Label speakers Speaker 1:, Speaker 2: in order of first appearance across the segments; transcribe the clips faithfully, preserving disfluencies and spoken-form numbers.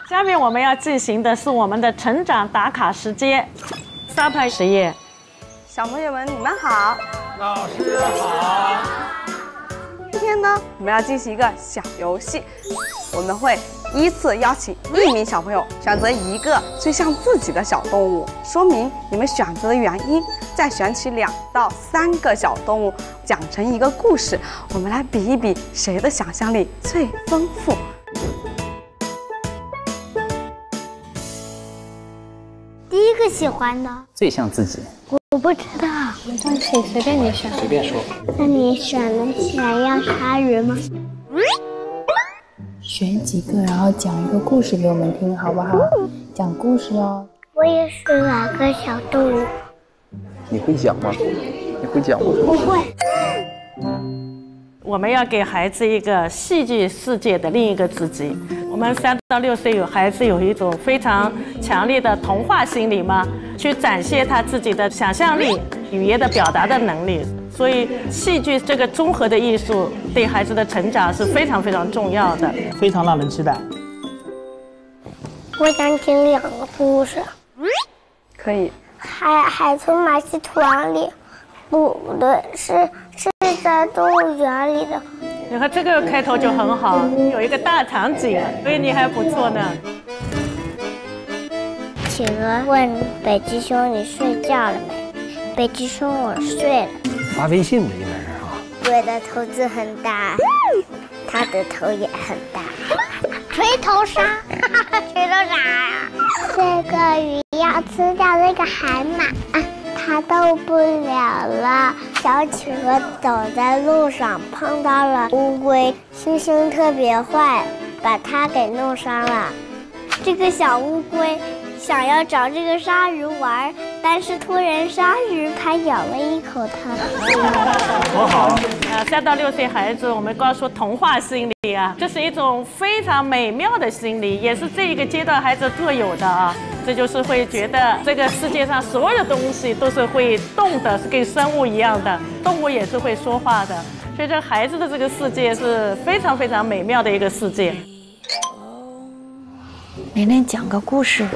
Speaker 1: 下面我们要进行的是我们的成长打卡时间，沙盘实验。
Speaker 2: 小朋友们，你们好，
Speaker 3: 老师好。
Speaker 2: 今天呢，我们要进行一个小游戏，我们会依次邀请一名小朋友选择一个最像自己的小动物，说明你们选择的原因，再选取两到三个小动物，讲成一个故事。我们来比一比谁的想象力最丰富。
Speaker 4: 第一个喜欢的，
Speaker 5: 最像自己。
Speaker 4: 我不知道，没关系，随便你选。
Speaker 5: 随便说。
Speaker 4: 那你选的想要鲨鱼吗？
Speaker 6: 选几个，然后讲一个故事给我们听，好不好？讲故事哦。
Speaker 4: 我也选两个小动物。
Speaker 5: 你会讲吗？你会讲吗？
Speaker 4: 不会。
Speaker 1: 我们要给孩子一个戏剧世界的另一个自己。我们三到六岁有孩子有一种非常强烈的童话心理嘛，去展现他自己的想象力、语言的表达的能力。所以，戏剧这个综合的艺术对孩子的成长是非常非常重要的，
Speaker 3: 非常让人期待。
Speaker 4: 我想听两个故事。
Speaker 2: 可以。
Speaker 4: 海海从马戏团里，不对，是是在动物园里的。
Speaker 1: 你看这个开头就很好，有一个大场景，所以你还不错呢。
Speaker 4: 企鹅问北极熊：“你睡觉了没？”北极熊：“我睡了。”
Speaker 3: 发微信的应该是啊。
Speaker 4: 我的头子很大，他的头也很大。锤头鲨，锤头鲨呀！这个鱼要吃掉那个海马，啊，它动不了了。小企鹅走在路上，碰到了乌龟，猩猩特别坏，把它给弄伤了。这个小乌龟想要找这个鲨鱼玩，但是突然鲨鱼它咬了一口它。
Speaker 3: 多好啊！
Speaker 1: 啊，三到六岁孩子，我们刚说童话心理啊，这是一种非常美妙的心理，也是这一个阶段孩子特有的啊。这就是会觉得这个世界上所有的东西都是会动的，是跟生物一样的，动物也是会说话的。所以这孩子的这个世界是非常非常美妙的一个世界。
Speaker 6: 玲玲讲个故事。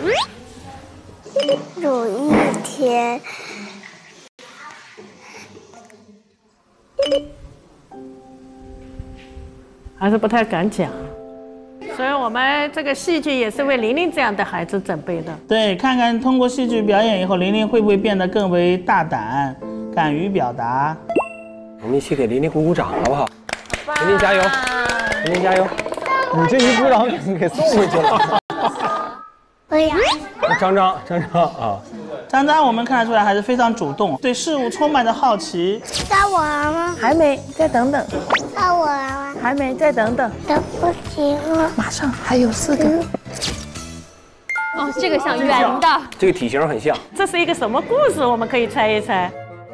Speaker 4: 有一天，
Speaker 1: 还是不太敢讲，所以我们这个戏剧也是为玲玲这样的孩子准备的。
Speaker 3: 对，看看通过戏剧表演以后，玲玲会不会变得更为大胆，敢于表达？
Speaker 7: 我们一起给玲玲鼓鼓掌，好不好？玲玲加油！玲玲加油！你这一鼓掌给给送回去了。
Speaker 4: 对呀。
Speaker 7: 张张，张张啊！
Speaker 3: 张张，我们看得出来还是非常主动，对事物充满着好奇。
Speaker 4: 该我了吗？
Speaker 6: 还没，再等等。
Speaker 4: 该我了吗？
Speaker 6: 还没，再等等。
Speaker 4: 等不及了。
Speaker 6: 马上，还有四个。
Speaker 8: 哦，这个像圆的，
Speaker 7: 这个体型很像。
Speaker 1: 这是一个什么故事？我们可以猜一猜。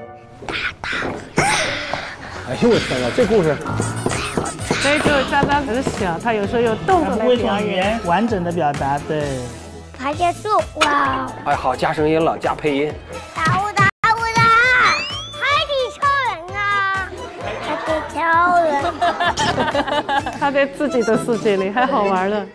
Speaker 7: 哎呦我天哪，这故事！
Speaker 1: 所以就张张很小，他有时候用动作来表
Speaker 3: 演，
Speaker 1: 演，
Speaker 3: 完整的表达，对。
Speaker 4: 爬结束，哇！
Speaker 7: 哎，好，加声音了，加配音。
Speaker 4: 打我打我打！海底超人啊！海底超人。
Speaker 1: 他在自己的世界里，太好玩了。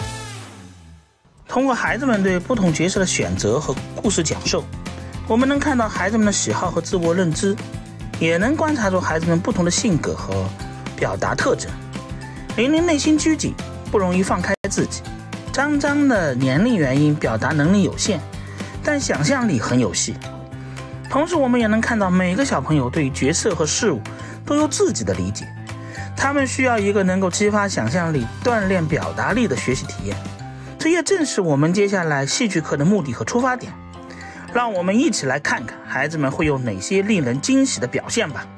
Speaker 3: 通过孩子们对不同角色的选择和故事讲授，我们能看到孩子们的喜好和自我认知，也能观察出孩子们不同的性格和表达特征。玲玲内心拘谨，不容易放开自己。张张的年龄原因，表达能力有限，但想象力很有戏。同时，我们也能看到每个小朋友对角色和事物都有自己的理解，他们需要一个能够激发想象力、锻炼表达力的学习体验。这也正是我们接下来戏剧课的目的和出发点。让我们一起来看看孩子们会有哪些令人惊喜的表现吧。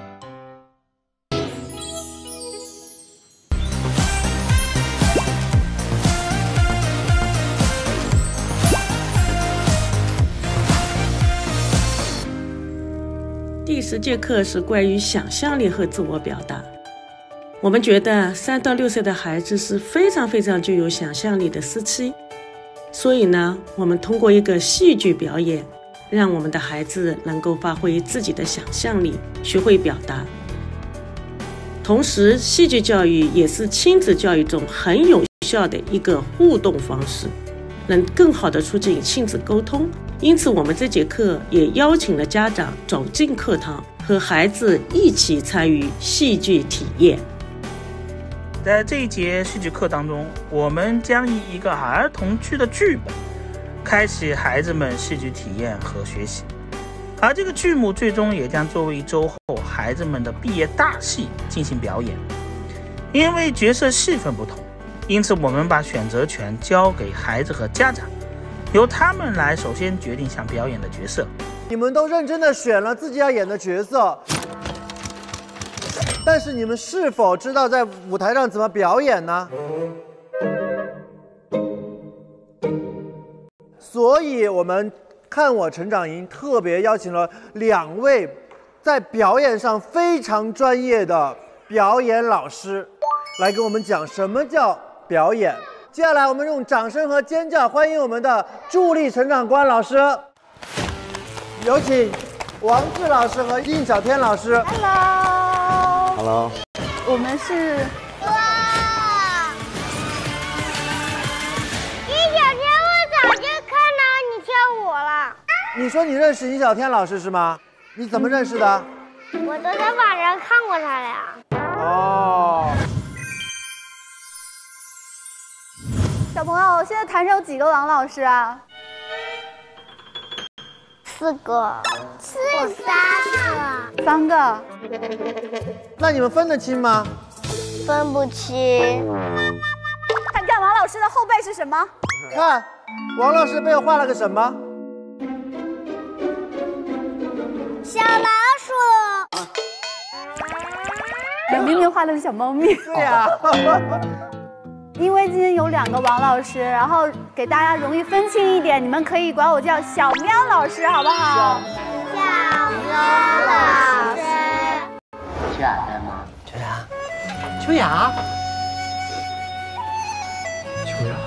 Speaker 1: 第十节课是关于想象力和自我表达。我们觉得三到六岁的孩子是非常非常具有想象力的时期，所以呢，我们通过一个戏剧表演，让我们的孩子能够发挥自己的想象力，学会表达。同时，戏剧教育也是亲子教育中很有
Speaker 9: 效的一个互动方式，能更好地促进亲子沟通。因此，我们这节课也邀请了家长走进课堂，和孩子一起参与戏剧体验。
Speaker 3: 在这一节戏剧课当中，我们将以一个儿童剧的剧本，开启孩子们戏剧体验和学习。而这个剧目最终也将作为一周后孩子们的毕业大戏进行表演。因为角色戏份不同，因此我们把选择权交给孩子和家长，由他们来首先决定想表演的角色。
Speaker 10: 你们都认真的选了自己要演的角色，但是你们是否知道在舞台上怎么表演呢？所以我们看我成长营特别邀请了两位在表演上非常专业的表演老师，来给我们讲什么叫表演。接下来我们用掌声和尖叫欢迎我们的助力成长官老师，有请王志老师和应小天老师。
Speaker 2: Hello。
Speaker 5: Hello。
Speaker 2: 我们是。
Speaker 4: 哇！应小天，我早就看到你跳舞了。
Speaker 10: 你说你认识尹小天老师是吗？你怎么认识的？
Speaker 4: 我都在网上看过他俩。
Speaker 10: 哦。
Speaker 2: 小朋友，现在台上有几个王老师啊？
Speaker 4: 四个。是三个。
Speaker 2: 三个。
Speaker 10: 那你们分得清吗？
Speaker 4: 分不清。
Speaker 2: 看看王老师的后背是什么？
Speaker 10: 看，王老师背后画了个什么？
Speaker 4: 小老鼠，
Speaker 2: 你明明画的是小猫咪。
Speaker 10: 对呀、啊。
Speaker 2: 因为今天有两个王老师，然后给大家容易分清一点，你们可以管我叫小喵老师，好不好？
Speaker 4: 小喵老师。
Speaker 11: 秋雅在吗？
Speaker 7: 秋雅，秋雅，秋雅。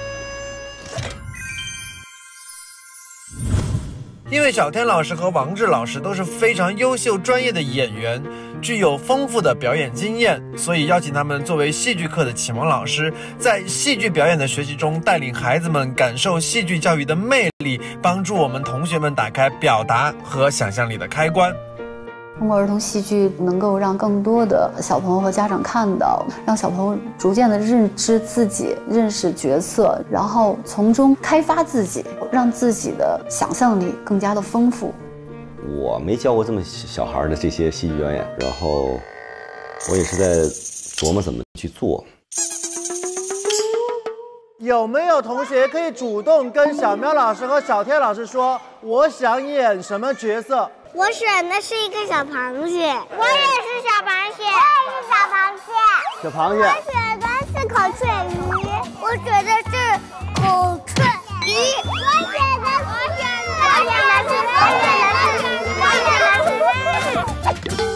Speaker 10: 因为小天老师和王志老师都是非常优秀专业的演员，具有丰富的表演经验，所以邀请他们作为戏剧课的启蒙老师，在戏剧表演的学习中带领孩子们感受戏剧教育的魅力，帮助我们同学们打开表达和想象力的开关。
Speaker 6: 通过儿童戏剧，能够让更多的小朋友和家长看到，让小朋友逐渐的认知自己、认识角色，然后从中开发自己，让自己的想象力更加的丰富。
Speaker 12: 我没教过这么小孩的这些戏剧表演，然后我也是在琢磨怎么去做。
Speaker 10: 有没有同学可以主动跟小喵老师和小天老师说，我想演什么角色？
Speaker 4: 我选的是一个小螃蟹，我也是小螃蟹，我也是小螃蟹，
Speaker 10: 小螃蟹。
Speaker 4: 我选的是孔雀鱼，我选的是孔雀鱼，我选的，我选的，我选的是，我选的是，我选的是。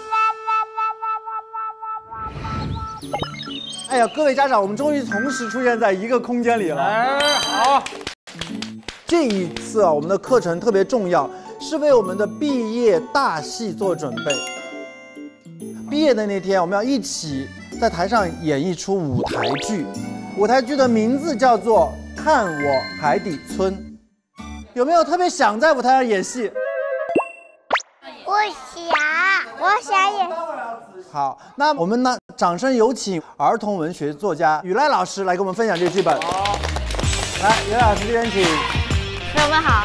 Speaker 10: 哎呀，各位家长，我们终于同时出现在一个空间里了。哎，好。这一次啊，我们的课程特别重要。 是为我们的毕业大戏做准备。毕业的那天，我们要一起在台上演一出舞台剧。舞台剧的名字叫做《看我海底村》。有没有特别想在舞台上演戏？
Speaker 4: 我想，我想演。
Speaker 10: 好，那我们呢？掌声有请儿童文学作家雨来老师来给我们分享这个剧本。好，来，雨来老师这边请。
Speaker 8: 朋友们好。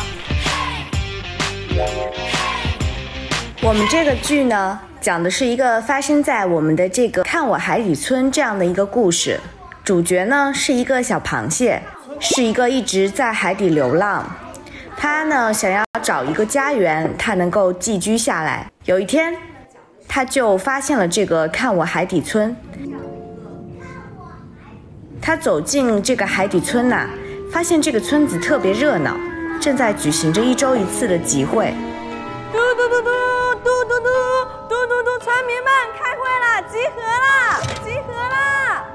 Speaker 13: 我们这个剧呢，讲的是一个发生在我们的这个看我海底村这样的一个故事。主角呢是一个小螃蟹，是一个一直在海底流浪。他呢想要找一个家园，他能够寄居下来。有一天，他就发现了这个看我海底村。他走进这个海底村呐、啊，发现这个村子特别热闹。 正在举行着一周一次的集会。
Speaker 2: 嘟嘟嘟嘟嘟嘟嘟嘟嘟嘟，村民们开会了，集合了，集合了。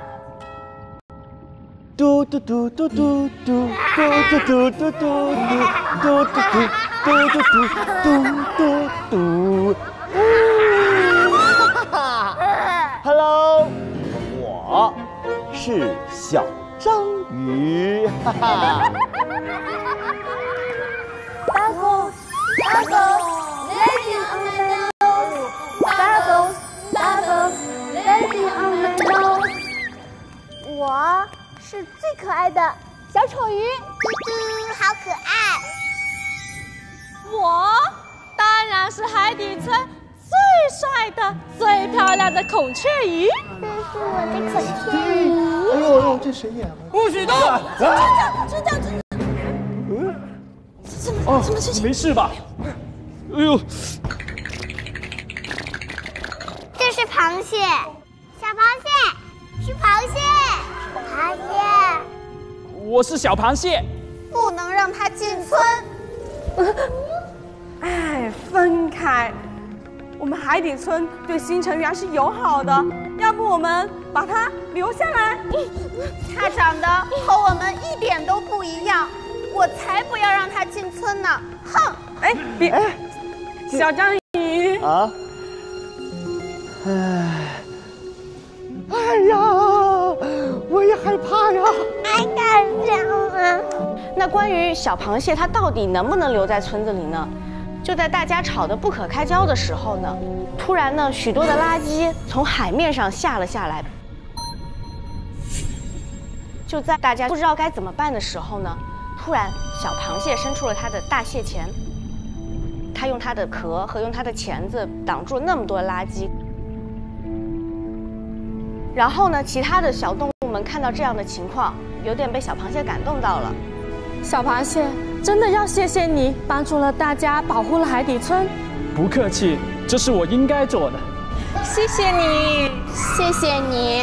Speaker 10: 嘟嘟嘟嘟嘟嘟嘟嘟嘟嘟嘟嘟嘟嘟嘟嘟嘟嘟嘟。哈哈 ，Hello， 我是小
Speaker 14: 鱼，哈哈。
Speaker 4: Bubbles, bubbles, landing on the nose. Bubbles, bubbles, landing on the nose. 我是最可爱的小丑鱼，嘟嘟，好可爱。
Speaker 8: 我当然是海底村最帅的、最漂亮的孔雀鱼。
Speaker 4: 这是我的孔雀鱼。
Speaker 14: 哎呦呦，这谁演的？
Speaker 8: 不许动！知道知道知道。
Speaker 14: 嗯。
Speaker 8: 什么什么事情？
Speaker 14: 没事吧？哎呦。
Speaker 4: 这是螃蟹，小螃蟹，是螃蟹，螃蟹。
Speaker 14: 我是小螃蟹。
Speaker 2: 不能让它进村。哎，分开。我们海底村对新成员是友好的，要不我们把它留下来？它长得和我们一点都不一样，我才不要让它进村呢！哼！哎，别，哎、小章鱼
Speaker 14: 啊！哎，哎呀，我也害怕呀！
Speaker 4: 爱干什么？
Speaker 13: 那关于小螃蟹，它到底能不能留在村子里呢？就在大家吵得不可开交的时候呢，突然呢，许多的垃圾从海面上下了下来。就在大家不知道该怎么办的时候呢，突然小螃蟹伸出了它的大蟹钳，它用它的壳和用它的钳子挡住了那么多垃圾。然后呢，其他的小动物们看到这样的情况，有点被小螃蟹感动到了。
Speaker 8: 小螃蟹，真的要谢谢你，帮助了大家，保护了海底村。
Speaker 14: 不客气，这是我应该做的。
Speaker 8: 谢谢你，
Speaker 4: 谢谢你。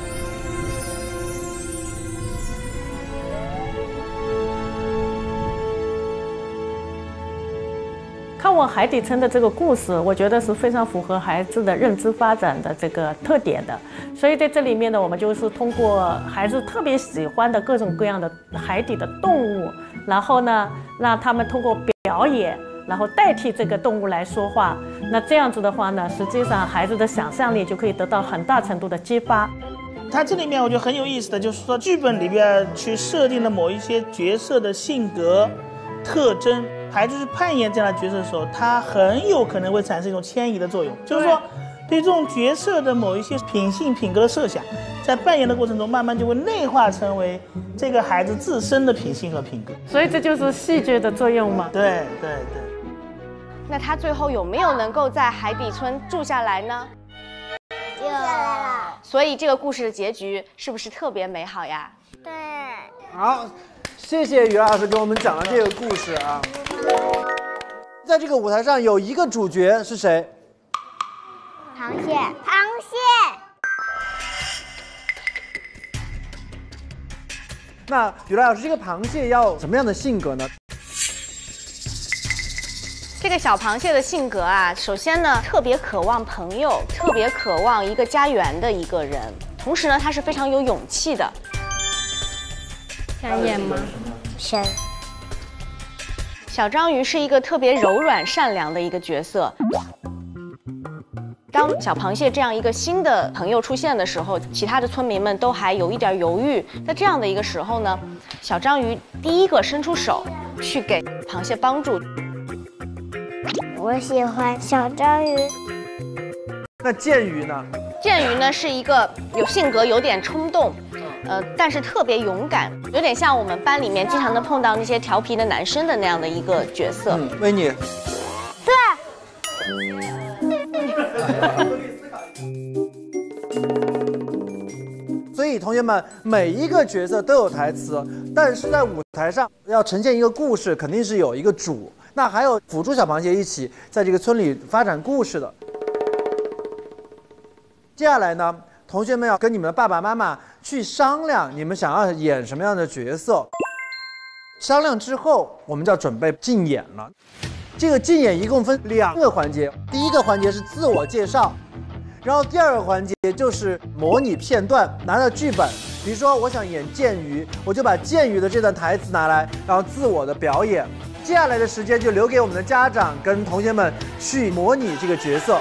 Speaker 1: 看完海底村的这个故事，我觉得是非常符合孩子的认知发展的这个特点的。所以在这里面呢，我们就是通过孩子特别喜欢的各种各样的海底的动物，然后呢，让他们通过表演，然后代替这个动物来说话。那这样子的话呢，实际上孩子的想象力就可以得到很大程度的激发。
Speaker 3: 它这里面我觉得很有意思的，就是说剧本里边去设定了某一些角色的性格特征。孩子去扮演这样的角色的时候，他很有可能会产生一种迁移的作用，就是说，对这种角色的某一些品性、品格的设想，在扮演的过程中，慢慢就会内化成为这个孩子自身的品性和品格。
Speaker 1: 所以这就是戏剧的作用嘛。
Speaker 3: 对对对。
Speaker 13: 那他最后有没有能够在海底村住下来呢？
Speaker 4: 住下来了。
Speaker 13: 所以这个故事的结局是不是特别美好呀？
Speaker 4: 对。
Speaker 10: 好。谢谢于老师给我们讲了这个故事啊！在这个舞台上有一个主角是谁？
Speaker 4: 螃蟹，螃蟹。
Speaker 10: 那于老师，这个螃蟹要什么样的性格呢？
Speaker 13: 这个小螃蟹的性格啊，首先呢，特别渴望朋友，特别渴望一个家园的一个人，同时呢，他是非常有勇气的。
Speaker 8: 想演吗？
Speaker 4: 想。
Speaker 13: 小章鱼是一个特别柔软善良的一个角色。当小螃蟹这样一个新的朋友出现的时候，其他的村民们都还有一点犹豫。在这样的一个时候呢，小章鱼第一个伸出手去给螃蟹帮助。
Speaker 4: 我喜欢小章鱼。
Speaker 10: 那剑鱼呢？
Speaker 13: 剑鱼呢是一个有性格、有点冲动。呃，但是特别勇敢，有点像我们班里面经常能碰到那些调皮的男生的那样的一个角色。
Speaker 10: 嗯，维尼。对。所以同学们，每一个角色都有台词，但是在舞台上要呈现一个故事，肯定是有一个主，那还有辅助小螃蟹一起在这个村里发展故事的。接下来呢？同学们要跟你们的爸爸妈妈去商量，你们想要演什么样的角色。商量之后，我们就要准备竞演了。这个竞演一共分两个环节，第一个环节是自我介绍，然后第二个环节就是模拟片段，拿到剧本。比如说，我想演剑鱼，我就把剑鱼的这段台词拿来，然后自我的表演。接下来的时间就留给我们的家长跟同学们去模拟这个角色。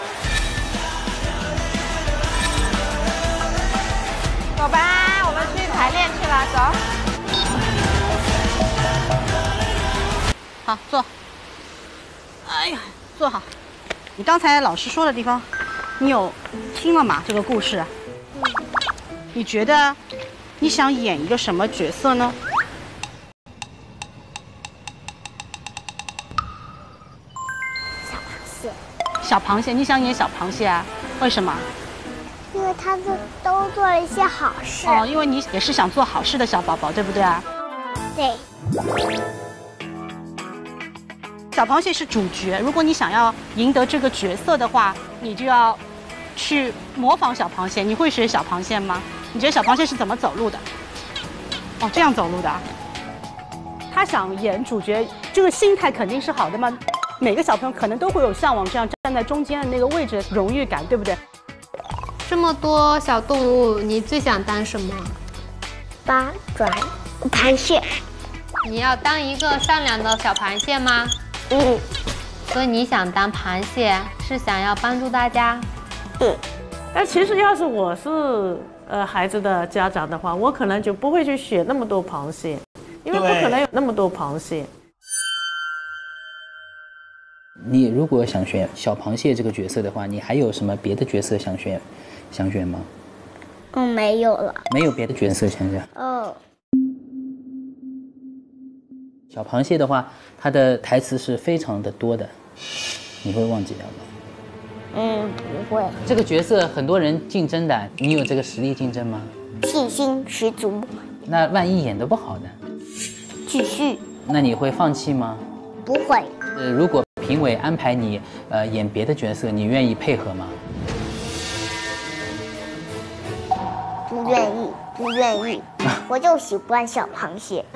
Speaker 2: 走吧，我们去排练去了，走。 好，坐。哎呀，坐好。你刚才老师说的地方，你有听了吗？这个故事。你觉得你想演一个什么角色呢？
Speaker 4: 小螃蟹。
Speaker 2: 小螃蟹，你想演小螃蟹啊？为什么？
Speaker 4: 因为他都都做了一些好事。
Speaker 2: 哦，因为你也是想做好事的小宝宝，对不对啊？
Speaker 4: 对。
Speaker 2: 小螃蟹是主角，如果你想要赢得这个角色的话，你就要去模仿小螃蟹。你会学小螃蟹吗？你觉得小螃蟹是怎么走路的？哦，这样走路的啊。他想演主角，这个心态肯定是好的嘛。每个小朋友可能都会有向往这样站在中间的那个位置的荣誉感，对不对？
Speaker 15: 这么多小动物，你最想当什么？
Speaker 4: 八爪螃蟹。
Speaker 15: 你要当一个善良的小螃蟹吗？
Speaker 4: 嗯。
Speaker 15: 所以你想当螃蟹，是想要帮助大家？
Speaker 4: 嗯。
Speaker 1: 但其实要是我是呃孩子的家长的话，我可能就不会去选那么多螃蟹，因为不可能有那么多螃蟹。
Speaker 3: 你如果想选小螃蟹这个角色的话，你还有什么别的角色想选？想选吗？
Speaker 4: 嗯，没有了。
Speaker 3: 没有别的角色想想。
Speaker 4: 哦。
Speaker 3: 小螃蟹的话，它的台词是非常的多的，你会忘记掉吗？
Speaker 4: 嗯，不会。
Speaker 3: 这个角色很多人竞争的，你有这个实力竞争吗？
Speaker 4: 信心十足。
Speaker 3: 那万一演得不好呢？
Speaker 4: 继续。
Speaker 3: 那你会放弃吗？
Speaker 4: 不会。
Speaker 3: 呃，如果评委安排你呃演别的角色，你愿意配合吗？
Speaker 4: 不愿意，不愿意，我就喜欢小螃蟹。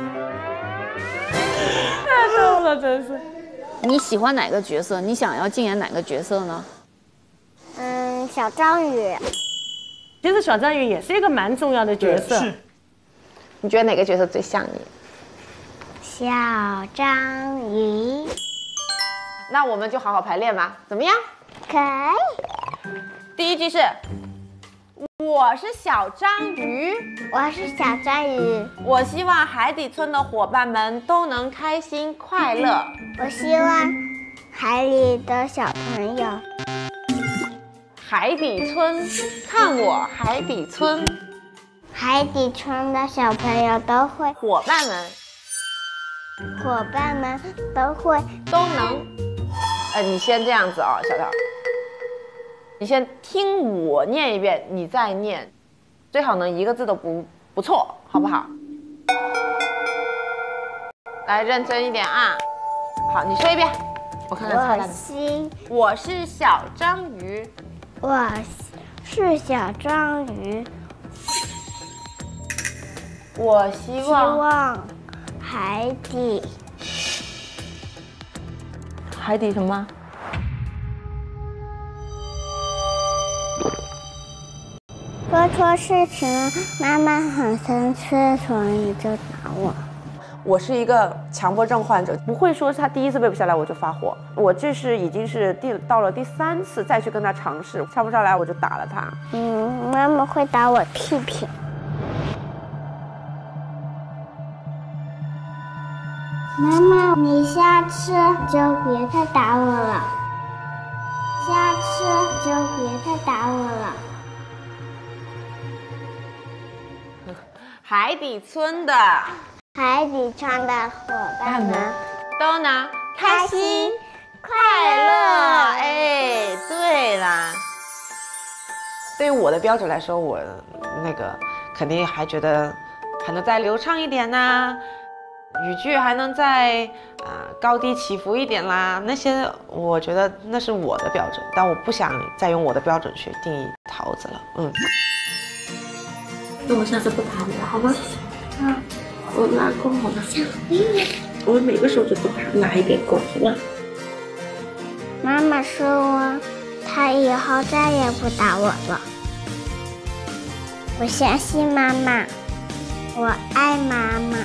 Speaker 1: 太逗了，真是。
Speaker 6: 你喜欢哪个角色？你想要竞演哪个角色呢？
Speaker 4: 嗯，小章鱼。
Speaker 1: 其实小章鱼也是一个蛮重要的角色。
Speaker 16: 是。你觉得哪个角色最像你？
Speaker 4: 小章鱼。
Speaker 16: 那我们就好好排练吧，怎么样？
Speaker 4: 可以。
Speaker 16: 第一句是。我是小章鱼，
Speaker 4: 我是小章鱼。
Speaker 16: 我希望海底村的伙伴们都能开心快乐。
Speaker 4: 我希望海里的小朋友，
Speaker 16: 海底村，看我海底村，
Speaker 4: 海底村的小朋友都会，
Speaker 16: 伙伴们，
Speaker 4: 伙伴们都会
Speaker 16: 都能。哎，你先这样子啊、哦，小桃。你先听我念一遍，你再念，最好能一个字都不不错，好不好？来，认真一点啊！好，你说一遍，我看看猜了。我是小章鱼，
Speaker 4: 我是小章鱼，
Speaker 16: 我希望
Speaker 4: 希望海底
Speaker 16: 海底什么？
Speaker 4: 说错事情了，妈妈很生气，所以就打我。
Speaker 16: 我是一个强迫症患者，不会说他第一次背不下来我就发火，我这是已经是第到了第三次再去跟他尝试，唱不上来我就打了他。
Speaker 4: 嗯，妈妈会打我屁屁。妈妈，你下次就别再打我了，下次就别再打我了。
Speaker 16: 海底村的
Speaker 4: 海底村的伙伴们
Speaker 16: 都能开心快乐。哎，对啦。对于我的标准来说，我那个肯定还觉得还能再流畅一点呐，语句还能再啊、呃、高低起伏一点啦。那些我觉得那是我的标准，但我不想再用我的标准去定义桃子了。嗯。
Speaker 9: 那我下次不打你了，好吗？
Speaker 4: 嗯，
Speaker 9: 我拿够好了。我每个手指都拿一点够，行吗？
Speaker 4: 妈妈说，她以后再也不打我了。我相信妈妈，我爱妈妈。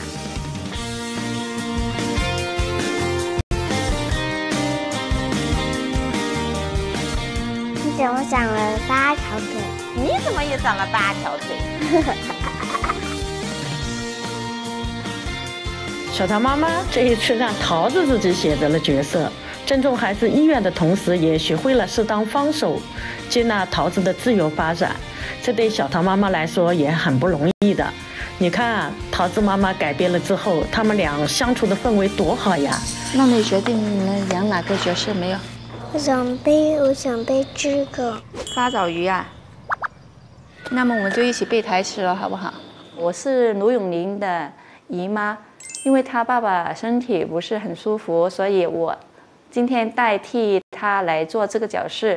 Speaker 4: 你怎么长了八条腿？
Speaker 16: 你怎么也长了八条腿？
Speaker 9: 小桃妈妈这一次让桃子自己选择了角色，尊重孩子意愿的同时，也学会了适当放手，接纳桃子的自由发展。这对小桃妈妈来说也很不容易的。你看啊，桃子妈妈改变了之后，他们俩相处的氛围多好呀！
Speaker 6: 那你决定你们演哪个角色没有？
Speaker 4: 我想背，我想背这个
Speaker 6: 八爪鱼啊。那么我们就一起背台词了，好不好？我是卢永林的姨妈，因为她爸爸身体不是很舒服，所以我今天代替他来做这个角色。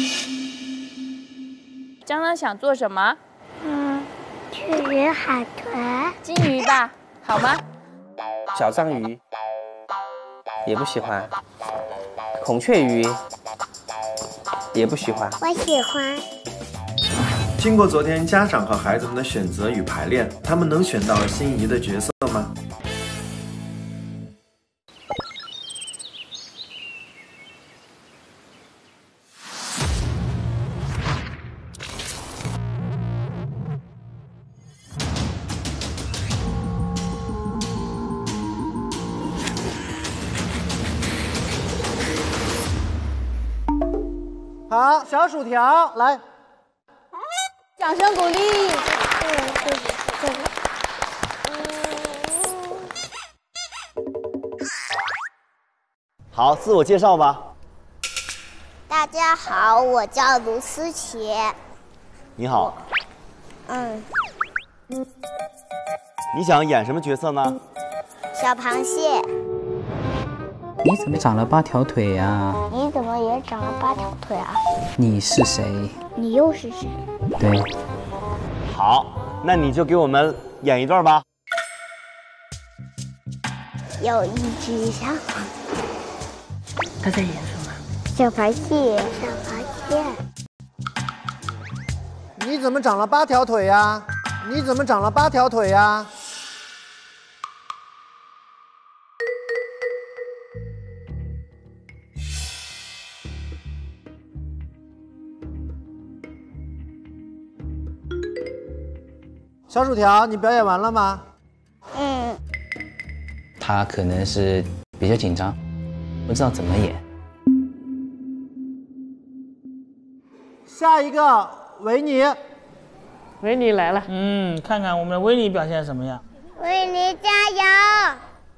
Speaker 8: 江江想做什么？
Speaker 4: 嗯，去云海豚。
Speaker 8: 金鱼吧，好吗？
Speaker 7: 小章鱼也不喜欢，孔雀鱼也不喜欢。
Speaker 4: 我喜欢。
Speaker 17: 经过昨天家长和孩子们的选择与排练，他们能选到心仪的角色吗？
Speaker 10: 好，小薯条来，
Speaker 8: 掌声鼓励。
Speaker 12: 好，自我介绍吧。
Speaker 4: 大家好，我叫卢思琪。
Speaker 12: 你好，
Speaker 4: 嗯，
Speaker 12: 你想演什么角色呢？
Speaker 4: 小螃蟹。
Speaker 5: 你怎么长了八条腿呀、啊？
Speaker 4: 你怎么也长了八条腿啊？
Speaker 5: 你是谁？
Speaker 4: 你又是谁？
Speaker 5: 对。
Speaker 12: 好，那你就给我们演一段吧。
Speaker 4: 有一只小螃
Speaker 9: 他在演什么？
Speaker 4: 小螃蟹，小螃蟹。
Speaker 10: 你怎么长了八条腿呀？你怎么长了八条腿呀？小薯条，你表演完了吗？
Speaker 4: 嗯。
Speaker 5: 他可能是比较紧张，不知道怎么演。
Speaker 10: 下一个维尼，
Speaker 1: 维尼来了。
Speaker 3: 嗯，看看我们的维尼表现什么样？
Speaker 4: 维尼加油！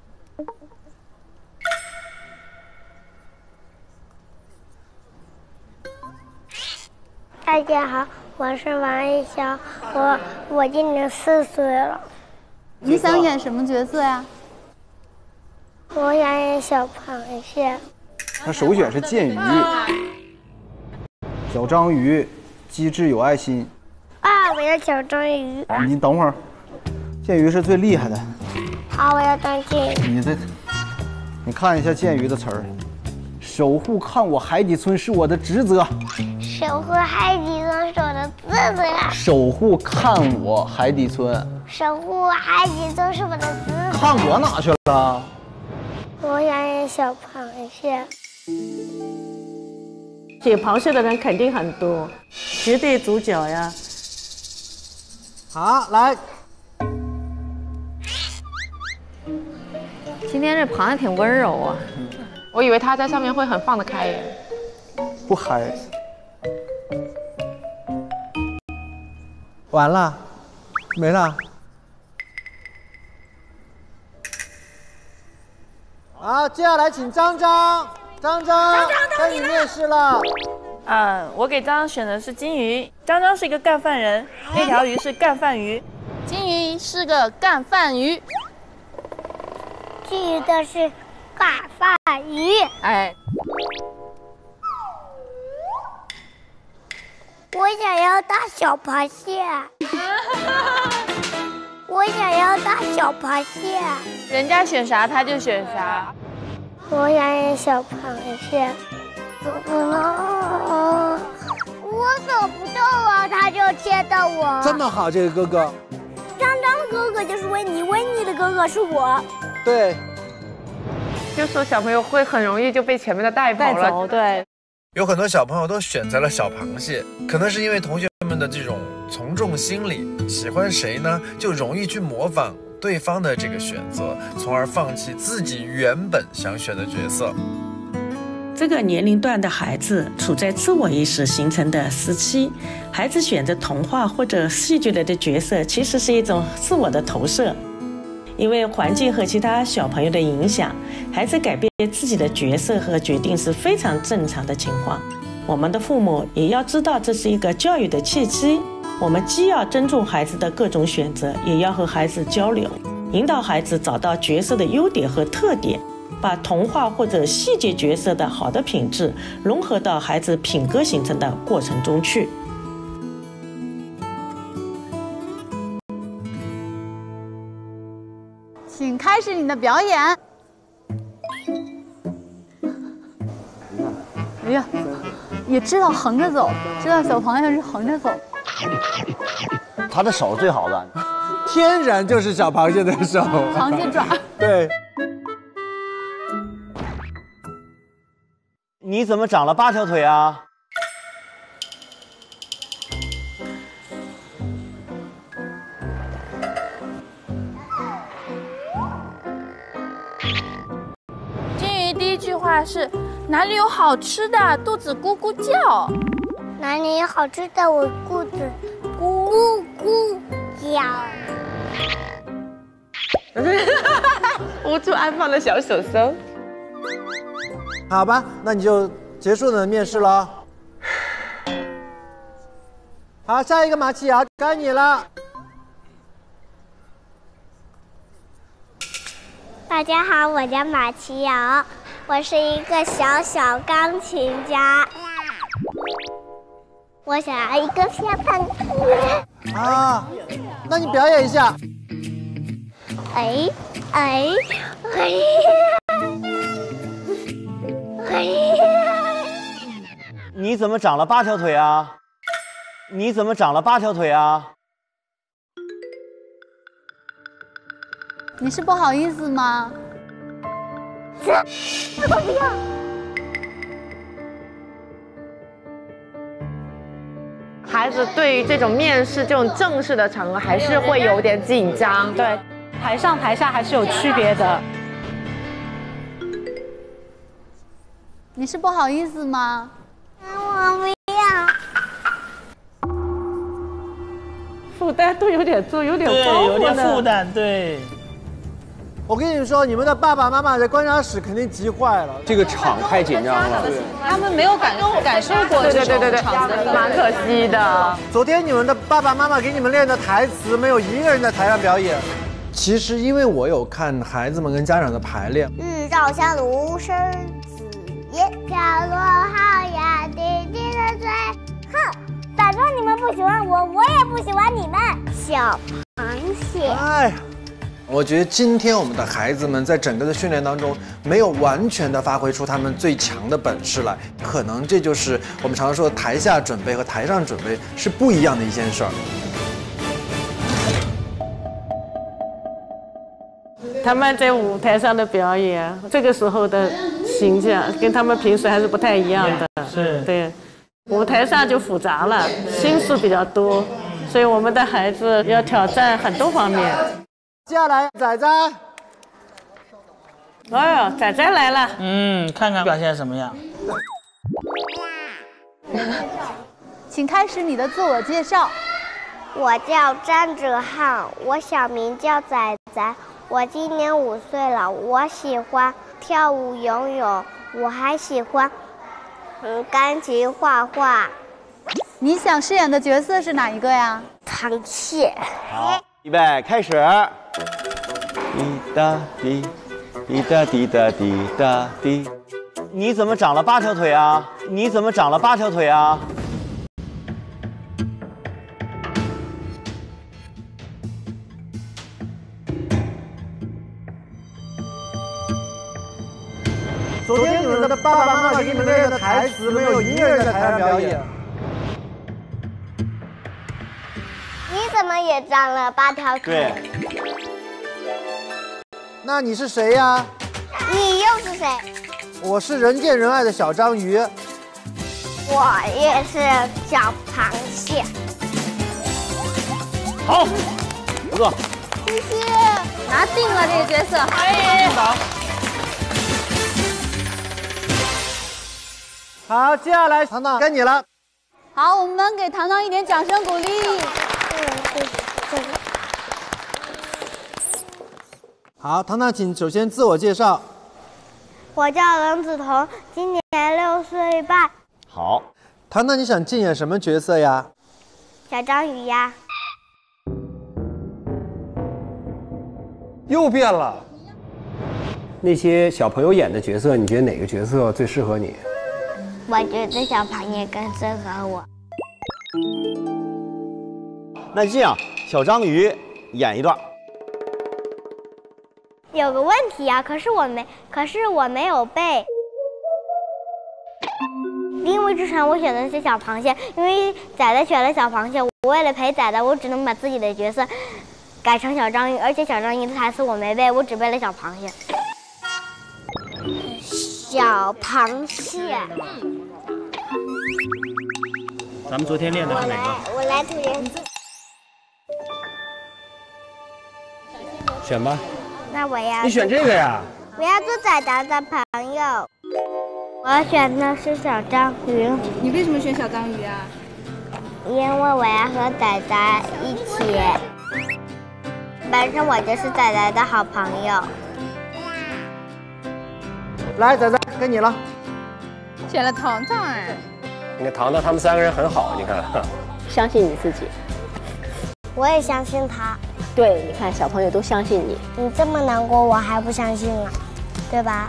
Speaker 4: 大家好，我是王一潇，我我今年四岁了。
Speaker 6: 你想演什么角色呀？
Speaker 4: 我想演小螃蟹。
Speaker 18: 他首选是剑鱼，小章鱼，机智有爱心。
Speaker 4: 啊，我要小章鱼。
Speaker 18: 你等会儿，剑鱼是最厉害的。
Speaker 4: 好，我要当剑鱼。
Speaker 18: 你这，你看一下剑鱼的词儿，守护看我海底村是我的职责。
Speaker 4: 守护海底村是我的职责。
Speaker 18: 守护看我海底村。
Speaker 4: 守护海底村是我的职责。
Speaker 18: 看我哪去了？
Speaker 4: 我想演小螃蟹。
Speaker 1: 写螃蟹的人肯定很多，绝对主角呀。
Speaker 10: 好，来。
Speaker 19: 今天这螃蟹挺温柔啊，我以为它在上面会很放得开耶。
Speaker 18: 不嗨。
Speaker 10: 完了，没了。好，接下来请张张，张张该你面试了。
Speaker 8: 嗯，我给张张选的是金鱼。张张是一个干饭人，那条鱼是干饭鱼。金鱼是个干饭鱼。
Speaker 4: 金鱼的是干饭鱼。
Speaker 8: 哎。
Speaker 4: 我想要当小螃蟹。我想要当小螃蟹。
Speaker 8: 人家选啥他就选啥。
Speaker 4: 我想演小螃蟹。不能，我走不动了，他就牵着我。
Speaker 10: 这么好，这个哥哥。
Speaker 4: 张张的哥哥就是维尼，维尼的哥哥是我。
Speaker 10: 对。
Speaker 19: 就说小朋友会很容易就被前面的带跑了。
Speaker 8: 走，对。
Speaker 17: 有很多小朋友都选择了小螃蟹，可能是因为同学们的这种从众心理，喜欢谁呢就容易去模仿对方的这个选择，从而放弃自己原本想选的角色。
Speaker 9: 这个年龄段的孩子处在自我意识形成的时期，孩子选择童话或者戏剧里的角色，其实是一种自我的投射。因为环境和其他小朋友的影响，孩子改变自己的角色和决定是非常正常的情况。我们的父母也要知道，这是一个教育的契机。我们既要尊重孩子的各种选择，也要和孩子交流，引导孩子找到角色的优点和特点，把童话或者细节角色的好的品质融合到孩子品格形成的过程中去。
Speaker 6: 请开始你的表演。哎呀，也知道横着走，知道小螃蟹是横着走。
Speaker 18: 他的手最好的，
Speaker 10: 天然就是小螃蟹的手，
Speaker 6: 螃蟹爪。
Speaker 10: 对。
Speaker 18: 你怎么长了八条腿啊？
Speaker 8: 金鱼第一句话是哪里有好吃的，肚子咕咕叫。
Speaker 4: 哪里有好吃的，我肚子咕咕叫。
Speaker 19: 捂住安放的小手手。
Speaker 10: 好吧，那你就结束你的面试了。好，下一个马奇瑶，该你了。
Speaker 4: 大家好，我叫马奇瑶，我是一个小小钢琴家。我想要一个小胖子。
Speaker 10: 啊，那你表演一下。
Speaker 4: 哎哎哎！
Speaker 18: 你怎么长了八条腿啊？你怎么长了八条腿啊？
Speaker 6: 你是不好意思吗？
Speaker 4: 我不要。
Speaker 19: 孩子对于这种面试这种正式的场合还是会有点紧张，
Speaker 1: 对，台上台下还是有区别的。
Speaker 6: 你是不好意思吗？
Speaker 4: 我不要。
Speaker 1: 负担都有点重，有点
Speaker 3: 对，
Speaker 1: 包袱
Speaker 3: 有点
Speaker 1: 呢
Speaker 3: 负担，对。
Speaker 10: 我跟你们说，你们的爸爸妈妈在观察室肯定急坏了。
Speaker 7: 这个场太紧张了，
Speaker 19: 他们没有感感受过这种场子，蛮可惜的。
Speaker 10: 昨天你们的爸爸妈妈给你们练的台词，没有一个人在台上表演。其实因为我有看孩子们跟家长的排练。
Speaker 4: 日照香炉生紫烟，飘落好呀滴滴的水。哼，反正你们不喜欢我，我也不喜欢你们。小螃蟹。
Speaker 10: 哎。我觉得今天我们的孩子们在整个的训练当中，没有完全的发挥出他们最强的本事来，可能这就是我们常说的台下准备和台上准备是不一样的一件事儿。
Speaker 1: 他们在舞台上的表演，这个时候的形象跟他们平时还是不太一样的。
Speaker 3: 是，
Speaker 1: 对，舞台上就复杂了，心思比较多，所以我们的孩子要挑战很多方面。
Speaker 10: 接下来，仔仔。
Speaker 1: 哎呦，仔仔来了。
Speaker 3: 嗯，看看表现什么样。
Speaker 6: 请开始你的自我介绍。
Speaker 4: 我叫张哲浩，我小名叫仔仔，我今年五岁了。我喜欢跳舞、游泳，我还喜欢嗯钢琴、画画。
Speaker 6: 你想饰演的角色是哪一个呀？
Speaker 4: 螃蟹。
Speaker 18: 好，预备，开始。滴答滴，滴答滴答滴答滴。你怎么长了八条腿啊？你怎么长了八条腿啊？
Speaker 10: 昨天你们的爸爸妈妈给你们练的台词，没有一个人在台上表演。
Speaker 4: 你怎么也长了八条腿？
Speaker 18: 对。
Speaker 10: 那你是谁呀？
Speaker 4: 你又是谁？
Speaker 10: 我是人见人爱的小章鱼。
Speaker 4: 我也是小螃蟹。
Speaker 18: 好，不错。
Speaker 4: 谢谢。
Speaker 20: 拿定了这个角色，
Speaker 8: 欢迎。
Speaker 10: 好，接下来糖糖该你了。
Speaker 6: 好，我们给糖糖一点掌声鼓励。
Speaker 10: 好，糖糖，请首先自我介绍。
Speaker 4: 我叫冷梓彤，今年六岁半。
Speaker 10: 好，糖糖，你想竞演什么角色呀？
Speaker 4: 小章鱼呀。
Speaker 7: 又变了。那些小朋友演的角色，你觉得哪个角色最适合你？
Speaker 4: 我觉得小螃蟹更适合我。
Speaker 18: 那这样，小章鱼演一段。
Speaker 4: 有个问题啊，可是我没，可是我没有背。因为之前我选的是小螃蟹，因为仔仔选了小螃蟹，我为了陪仔仔，我只能把自己的角色改成小章鱼，而且小章鱼的台词我没背，我只背了小螃蟹。小螃蟹。
Speaker 7: 咱们昨天练的是哪个？
Speaker 4: 我来涂颜色。
Speaker 7: 选吧。
Speaker 4: 那我要。
Speaker 7: 你选这个呀？
Speaker 4: 我要做仔仔的朋友。我选的是小章鱼。
Speaker 20: 你为什么选小章鱼啊？
Speaker 4: 因为我要和仔仔一起。本身我就是仔仔的好朋友。
Speaker 10: 来，仔仔，该你了。
Speaker 20: 选了糖糖哎。
Speaker 7: 你看糖糖他们三个人很好，你看。
Speaker 21: 相信你自己。
Speaker 4: 我也相信他。
Speaker 21: 对，你看小朋友都相信你。
Speaker 4: 你这么难过，我还不相信啊，对吧？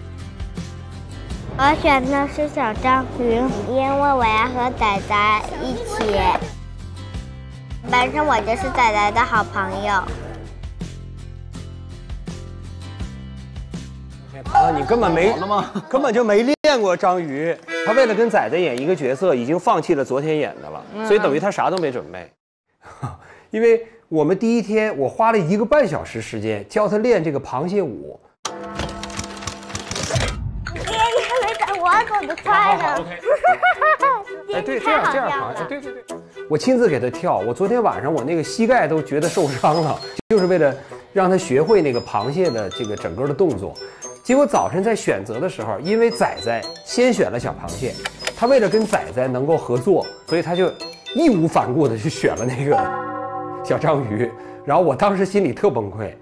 Speaker 4: 我选的是小章鱼，因为我要和仔仔一起。本身我就是仔仔的好朋友。
Speaker 7: 啊，你根本没根本就没练过章鱼。他为了跟仔仔演一个角色，已经放弃了昨天演的了，
Speaker 20: 嗯、
Speaker 7: 所以等于他啥都没准备。因为我们第一天我花了一个半小时时间教他练这个螃蟹舞。
Speaker 4: 爹，你还没等我走得快呢。
Speaker 7: 哎，对，这样这样好，哎，对对对，我亲自给他跳。我昨天晚上我那个膝盖都觉得受伤了，就是为了让他学会那个螃蟹的这个整个的动作。结果早晨在选择的时候，因为仔仔先选了小螃蟹，他为了跟仔仔能够合作，所以他就义无反顾的去选了那个小章鱼。然后我当时心里特崩溃。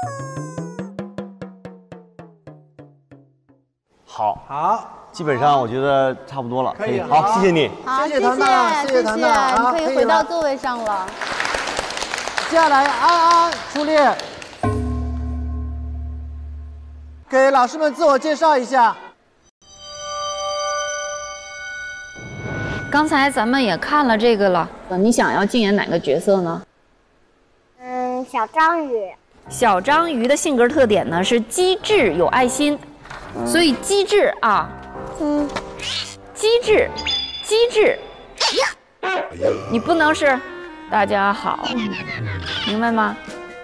Speaker 18: 好，
Speaker 10: 好，
Speaker 18: 基本上我觉得差不多了，
Speaker 10: 可以。
Speaker 18: 好，谢谢你。
Speaker 6: 好，
Speaker 10: 谢谢糖糖，谢谢糖糖，
Speaker 6: 你可以回到座位上了。
Speaker 10: 接下来，安安、初恋，给老师们自我介绍一下。
Speaker 22: 刚才咱们也看了这个了，你想要竞演哪个角色呢？
Speaker 4: 嗯，小章鱼。
Speaker 22: 小章鱼的性格特点呢是机智有爱心，嗯、所以机智啊，嗯，机智，机智，你不能是大家好，明白吗？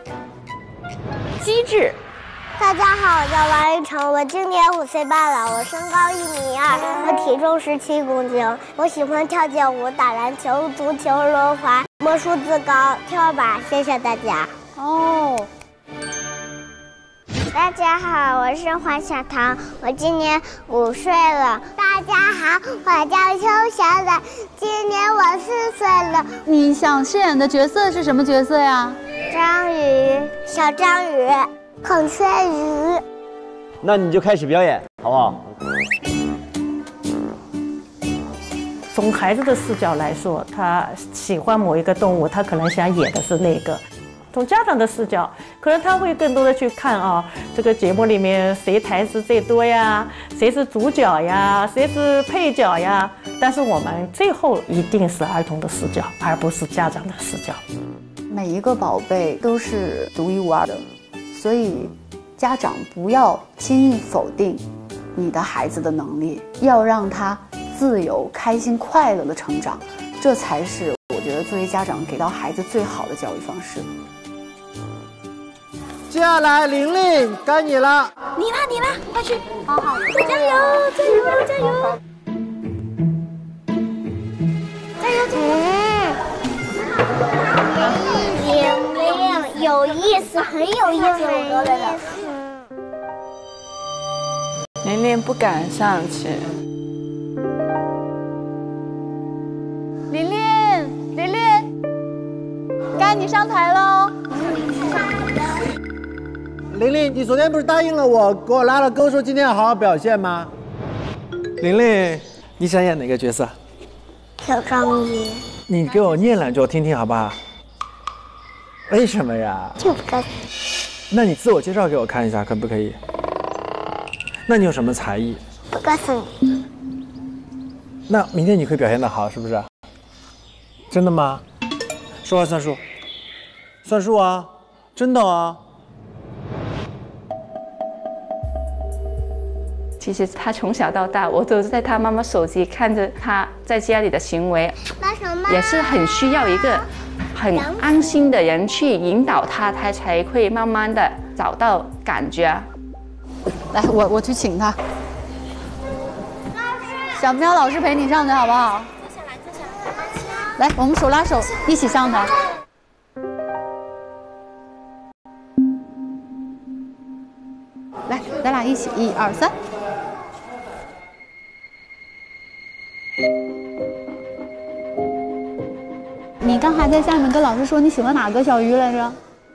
Speaker 22: 机智。
Speaker 4: 大家好，我叫王玉成，我今年五岁半了，我身高一米二，我体重十七公斤，我喜欢跳街舞、打篮球、足球、轮滑、魔术自高、跳板。谢谢大家。哦。大家好，我是黄小棠，我今年五岁了。大家好，我叫邱小冉，今年我四岁了。
Speaker 6: 你想饰演的角色是什么角色呀？
Speaker 4: 章鱼，小章鱼。孔雀鱼，
Speaker 18: 那你就开始表演，好不好？
Speaker 1: 从孩子的视角来说，他喜欢某一个动物，他可能想演的是那个。从家长的视角，可能他会更多的去看啊，这个节目里面谁台词最多呀，谁是主角呀，谁是配角呀。但是我们最后一定是儿童的视角，而不是家长的视角。
Speaker 6: 每一个宝贝都是独一无二的。所以，家长不要轻易否定你的孩子的能力，要让他自由、开心、快乐的成长，这才是我觉得作为家长给到孩子最好的教育方式。
Speaker 10: 接下来，玲玲，该你了。
Speaker 20: 你啦，你啦，快去！
Speaker 4: 好好，
Speaker 20: 加油，加油，加油！加油，加油！
Speaker 4: 玲玲。 有意思，很有意思。
Speaker 8: 玲玲不敢上去。
Speaker 6: 玲玲，玲玲，该你上台喽。
Speaker 10: 玲玲，你昨天不是答应了我，给我拉了钩，说今天要好好表现吗？玲玲，你想演哪个角色？
Speaker 4: 小章鱼。
Speaker 10: 你给我念两句，我听听好不好？为什么呀？
Speaker 4: 就不告诉
Speaker 10: 你。那你自我介绍给我看一下，可不可以？那你有什么才艺？
Speaker 4: 不告诉你。
Speaker 10: 那明天你会表现得好，是不是？真的吗？说话算数，算数啊！真的啊！
Speaker 11: 其实他从小到大，我都是在他妈妈手机看着他在家里的行为，也是很需要一个很安心的人去引导他，他才会慢慢的找到感觉。
Speaker 6: 来，我我去请他。小喵老师陪你上台好不好？来，我们手拉手一起上台。来，咱俩一起，一二三。你刚才在下面跟老师说你喜欢哪个小鱼来着？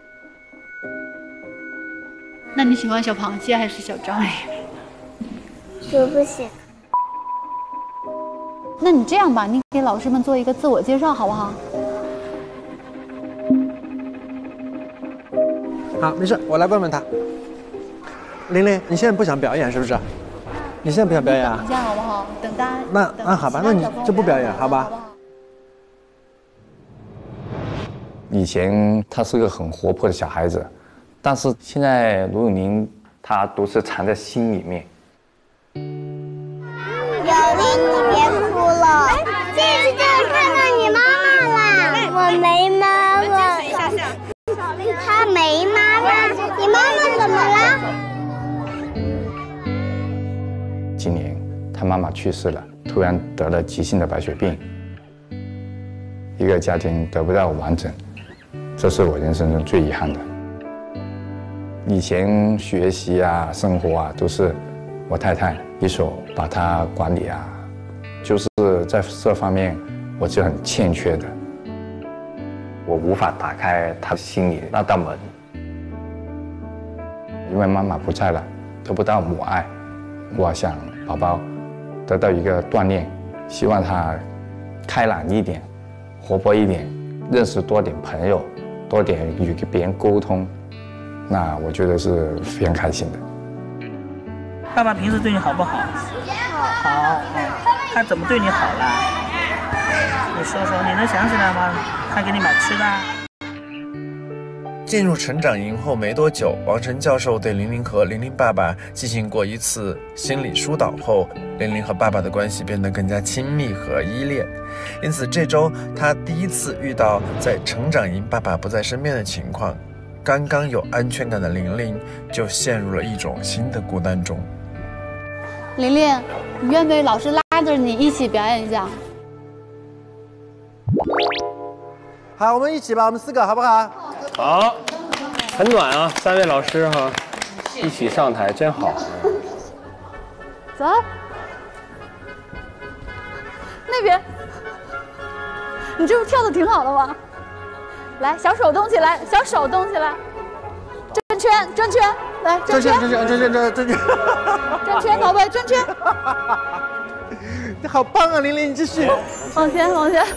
Speaker 6: 那你喜欢小螃蟹还是小章鱼？
Speaker 4: 我不行。
Speaker 6: 那你这样吧，你给老师们做一个自我介绍好不好？
Speaker 10: 好，没事，我来问问他。玲玲，你现在不想表演是不是？你现在不想表演啊？
Speaker 6: 等一下好不好？等大家。
Speaker 10: 那那好吧，那你就不表演好吧？
Speaker 5: 以前他是个很活泼的小孩子，但是现在卢永宁他都是藏在心里面。
Speaker 4: 小丽，你别哭了，这次就看到你妈妈了。我没妈妈。她没妈妈，你妈妈怎么了？
Speaker 5: 今年他妈妈去世了，突然得了急性的白血病，一个家庭得不到完整，这是我人生中最遗憾的。以前学习啊、生活啊，都是我太太一手把他管理啊，就是在这方面我是很欠缺的，我无法打开他心里那道门，因为妈妈不在了，得不到母爱，我想宝宝得到一个锻炼，希望他开朗一点，活泼一点，认识多点朋友，多点与别人沟通，那我觉得是非常开心的。
Speaker 3: 爸爸平时对你好不好？好。他怎么对你好了？你说说，你能想起来吗？他给你买吃的啊？
Speaker 17: 进入成长营后没多久，王晨教授对玲玲和玲玲爸爸进行过一次心理疏导后，玲玲和爸爸的关系变得更加亲密和依恋。因此这周他第一次遇到在成长营爸爸不在身边的情况，刚刚有安全感的玲玲就陷入了一种新的孤单中。
Speaker 6: 玲玲，你愿不愿意老师拉着你一起表演一下？
Speaker 10: 好，我们一起吧，我们四个好不好？
Speaker 7: 好，很暖啊，三位老师哈，一起上台真好。
Speaker 6: 走，那边，你这不跳的挺好的吗？来，小手动起来，小手动起来，转圈，转圈，来，转圈，
Speaker 10: 转圈，转圈，转圈，转圈，
Speaker 6: 转圈，宝贝，转圈。
Speaker 10: 你好棒啊，玲玲，你继续，
Speaker 6: 往前，往前。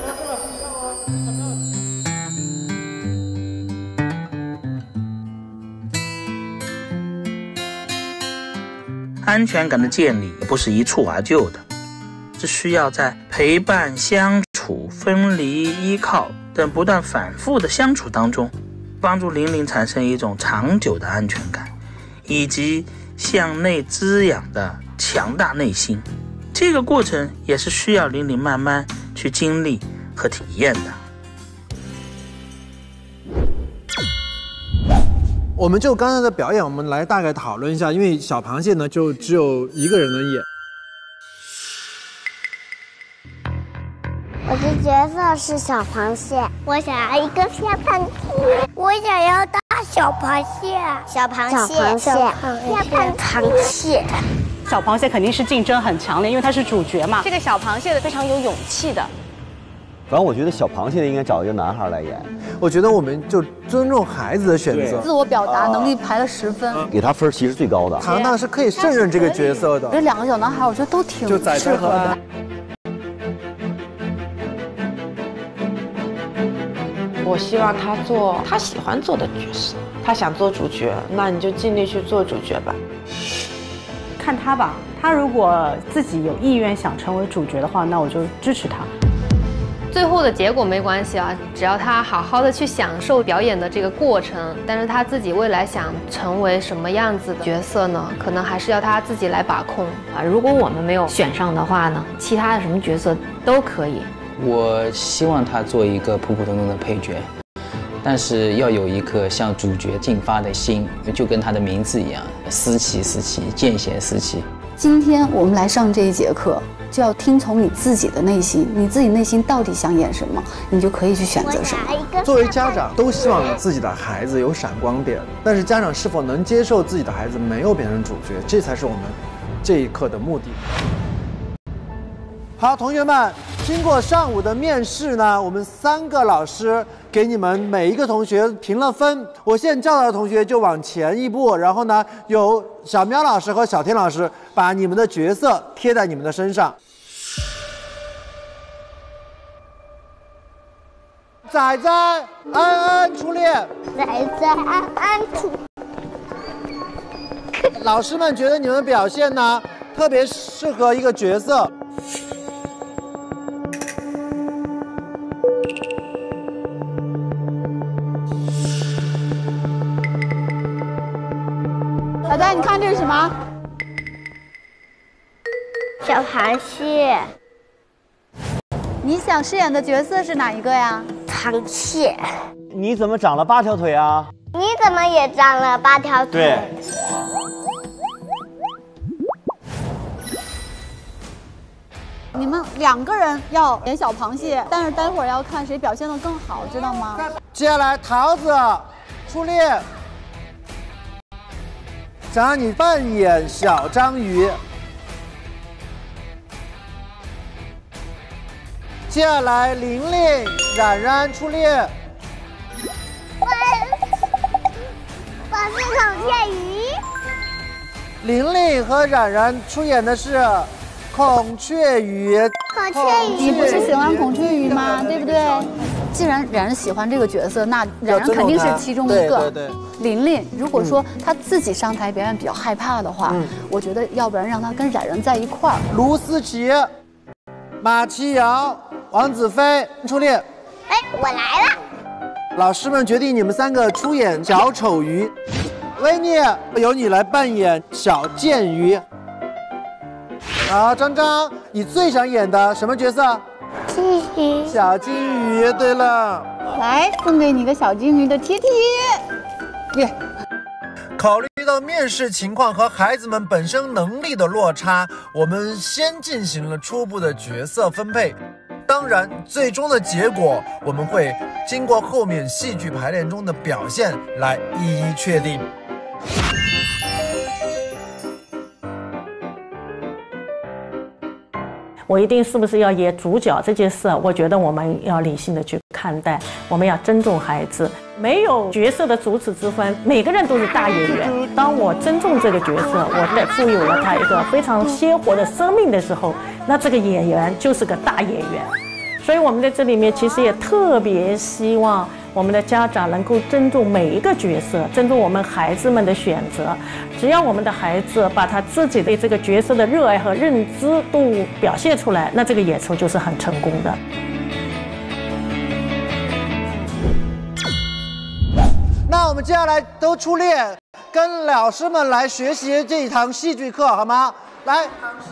Speaker 3: 安全感的建立不是一蹴而就的，是需要在陪伴、相处、分离、依靠等不断反复的相处当中，帮助玲玲产生一种长久的安全感，以及向内滋养的强大内心。这个过程也是需要玲玲慢慢去经历和体验的。
Speaker 10: 我们就刚才的表演，我们来大概讨论一下，因为小螃蟹呢就只有一个人能演。
Speaker 4: 我的角色是小螃蟹，我想要一个小螃蟹，我想要当小螃蟹，小螃蟹，小螃蟹，要看螃蟹。
Speaker 13: 小螃蟹肯定是竞争很强烈，因为它是主角嘛。
Speaker 22: 这个小螃蟹的非常有勇气的。
Speaker 18: 反正我觉得小螃蟹的应该找一个男孩来演。
Speaker 10: 我觉得我们就尊重孩子的选择。
Speaker 6: 自我表达能力排了十分，
Speaker 18: 给他分其实最高的。
Speaker 10: 糖糖是可以胜任这个角色的。
Speaker 6: 这两个小男孩，我觉得都挺适合的。
Speaker 16: 我希望他做他喜欢做的角色，他想做主角，那你就尽力去做主角吧。
Speaker 13: 看他吧，他如果自己有意愿想成为主角的话，那我就支持他。
Speaker 15: 最后的结果没关系啊，只要他好好的去享受表演的这个过程。但是他自己未来想成为什么样子的角色呢？可能还是要他自己来把控啊。如果我们没有选上的话呢，其他的什么角色都可以。
Speaker 14: 我希望他做一个普普通通的配角，但是要有一颗像主角进发的心，就跟他的名字一样，思齐思齐，见贤思齐。
Speaker 6: 今天我们来上这一节课，就要听从你自己的内心，你自己内心到底想演什么，你就可以去选择什么。
Speaker 10: 作为家长，都希望自己的孩子有闪光点，但是家长是否能接受自己的孩子没有变成主角，这才是我们这一课的目的。好，同学们，经过上午的面试呢，我们三个老师给你们每一个同学评了分。我现在叫到的同学就往前一步，然后呢，有小喵老师和小天老师把你们的角色贴在你们的身上。仔仔、安安出列。
Speaker 4: 仔仔、安安出。
Speaker 10: 老师们觉得你们的表现呢，特别适合一个角色。
Speaker 6: 仔仔，你看这是什么？
Speaker 4: 小螃蟹。
Speaker 6: 你想饰演的角色是哪一个呀？
Speaker 4: 螃蟹。
Speaker 18: 你怎么长了八条腿啊？
Speaker 4: 你怎么也长了八条腿？
Speaker 18: 对。
Speaker 6: 你们两个人要演小螃蟹，但是待会儿要看谁表现得更好，知道吗？
Speaker 10: 接下来桃子出列。想让你扮演小章鱼。接下来玲玲、冉冉出列。
Speaker 4: 我我是孔雀鱼。
Speaker 10: 玲玲和冉冉出演的是孔雀鱼。
Speaker 4: 孔雀鱼，
Speaker 6: 你不是喜欢孔雀鱼吗？对不对？既然冉冉喜欢这个角色，那冉冉肯定是其中一个。
Speaker 10: 对对对。
Speaker 6: 玲玲，如果说她自己上台表演比较害怕的话，嗯、我觉得要不然让她跟冉冉在一块儿。
Speaker 10: 卢思琪、马七瑶、王子飞出列。
Speaker 4: 哎，我来了。
Speaker 10: 老师们决定你们三个出演小丑鱼。维尼，由你来扮演小剑鱼。好，张张，你最想演的什么角色？
Speaker 4: 金鱼。
Speaker 10: 小金鱼。对了，
Speaker 6: 来送给你个小金鱼的贴贴。耶、yeah ！
Speaker 10: 考虑到面试情况和孩子们本身能力的落差，我们先进行了初步的角色分配。当然，最终的结果我们会经过后面戏剧排练中的表现来一一确定。
Speaker 1: 我一定是不是要演主角这件事，我觉得我们要理性的去看待，我们要尊重孩子，没有角色的主次之分，每个人都是大演员。当我尊重这个角色，我在赋予了他一个非常鲜活的生命的时候，那这个演员就是个大演员。所以我们在这里面其实也特别希望我们的家长能够尊重每一个角色，尊重我们孩子们的选择。只要我们的孩子把他自己对这个角色的热爱和认知都表现出来，那这个演出就是很成功的。
Speaker 10: 那我们接下来都出列，跟老师们来学习这一堂戏剧课，好吗？来，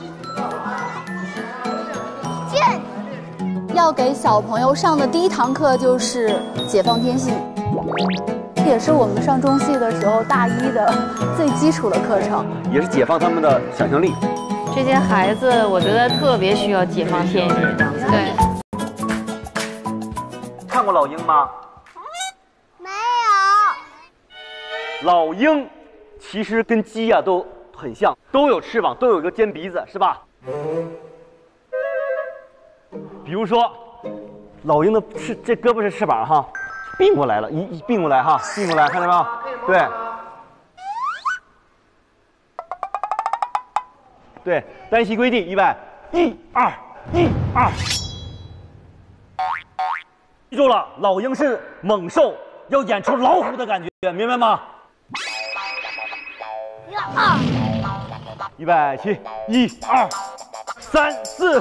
Speaker 6: 见。要给小朋友上的第一堂课就是解放天性，这也是我们上中戏的时候大一的最基础的课程，
Speaker 18: 也是解放他们的想象力。
Speaker 22: 这些孩子，我觉得特别需要解放天性，这样子。对。
Speaker 18: 看过老鹰吗？
Speaker 4: 没有。
Speaker 18: 老鹰其实跟鸡呀、啊、都很像，都有翅膀，都有一个尖鼻子，是吧？比如说，老鹰的翅这胳膊是翅膀哈，并过来了，一一并过来哈，并过来，看到没有？对。对，单膝跪地，预备，一二一二。记住了，老鹰是猛兽，要演出老虎的感觉，明白吗？二，预备起，一二三四，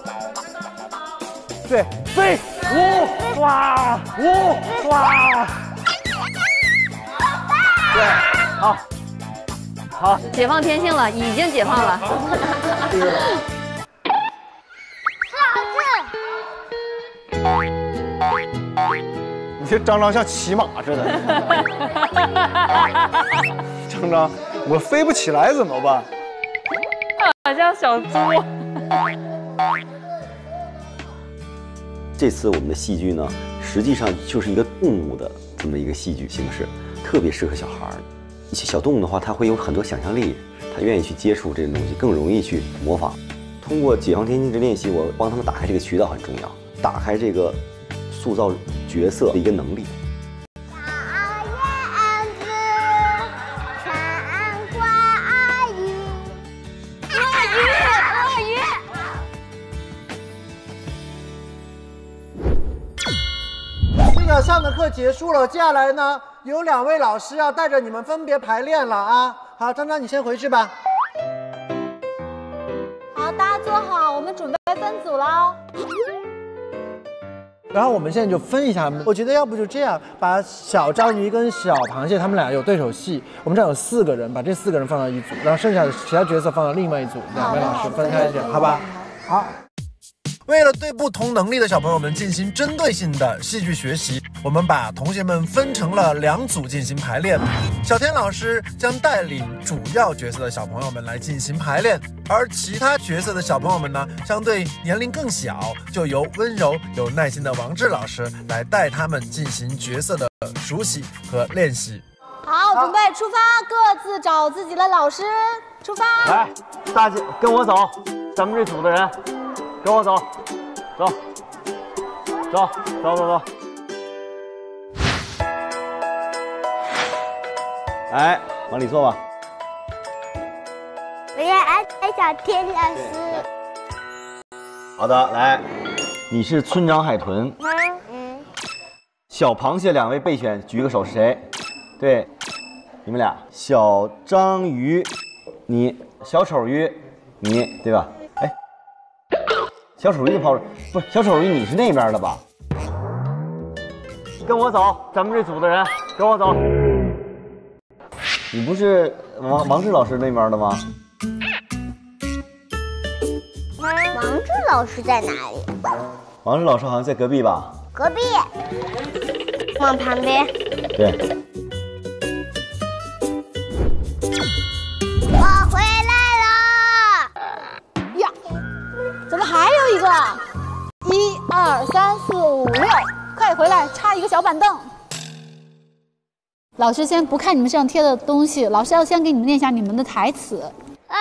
Speaker 18: 对，飞，五，哇，五，哇，对，好。好，
Speaker 22: 解放天性了，已经解放了。
Speaker 10: 你这张张像骑马似的。张张，我飞不起来怎么办？
Speaker 22: 好像小猪。
Speaker 18: 这次我们的戏剧呢，实际上就是一个动物的这么一个戏剧形式，特别适合小孩儿。小动物的话，它会有很多想象力，它愿意去接触这种东西，更容易去模仿。通过解放天性的练习，我帮他们打开这个渠道很重要，打开这个塑造角色的一个能力。
Speaker 10: 这个上的课结束了，接下来呢？有两位老师要带着你们分别排练了啊！好，张张你先回去吧。
Speaker 2: 好，大家坐好，我们准备分组喽。
Speaker 10: 然后我们现在就分一下，我觉得要不就这样，把小章鱼跟小螃蟹他们俩有对手戏，我们这儿有四个人，把这四个人放到一组，然后剩下的其他角色放到另外一组，两位老师分开点，好吧？好。为了对不同能力的小朋友们进行针对性的戏剧学习，我们把同学们分成了两组进行排练。小天老师将带领主要角色的小朋友们来进行排练，而其他角色的小朋友们呢，相对年龄更小，就由温柔有耐心的王志老师来带他们进行角色的熟悉和练习。
Speaker 2: 好，准备出发，各自找自己的老师，出发。
Speaker 18: 来，大姐跟我走，咱们这组的人。跟我走，走，走，走，走，走。来，往里坐吧。
Speaker 4: 我要安排小天老师。
Speaker 18: 好的，来，你是村长海豚。
Speaker 4: 嗯。
Speaker 18: 小螃蟹两位备选，举个手是谁？对，你们俩。小章鱼，你；小丑鱼，你，对吧？哎。小丑鱼跑，不是小丑鱼，你是那边的吧？跟我走，咱们这组的人，跟我走。你不是王王志老师那边的吗？
Speaker 4: 王志老师在哪里？
Speaker 18: 王志老师好像在隔壁吧？
Speaker 4: 隔壁，往旁边。
Speaker 18: 对。
Speaker 4: 我回来
Speaker 2: 了。呀，怎么还有一个？一二三四五六，快回来，差一个小板凳。老师先不看你们身上贴的东西，老师要先给你们念一下你们的台词。
Speaker 4: 老